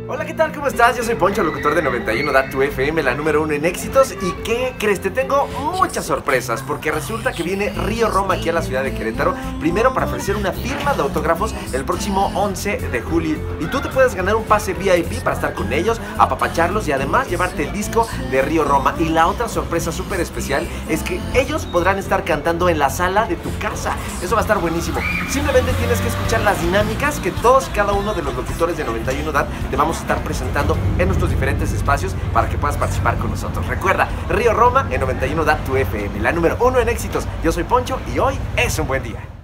Hola, ¿qué tal? ¿Cómo estás? Yo soy Poncho, locutor de 91.tu FM, la número 1 en éxitos. ¿Y qué crees? Te tengo muchas sorpresas, porque resulta que viene Río Roma aquí a la ciudad de Querétaro, primero para ofrecer una firma de autógrafos el próximo 11 de julio. Y tú te puedes ganar un pase VIP para estar con ellos, apapacharlos y además llevarte el disco de Río Roma. Y la otra sorpresa súper especial es que ellos podrán estar cantando en la sala de tu casa. Eso va a estar buenísimo. Simplemente tienes que escuchar las dinámicas que todos y cada uno de los locutores de 91 DAT te vamos a estar presentando en nuestros diferentes espacios para que puedas participar con nosotros. Recuerda, Río Roma en 91.tu FM, la número 1 en éxitos. Yo soy Poncho y hoy es un buen día.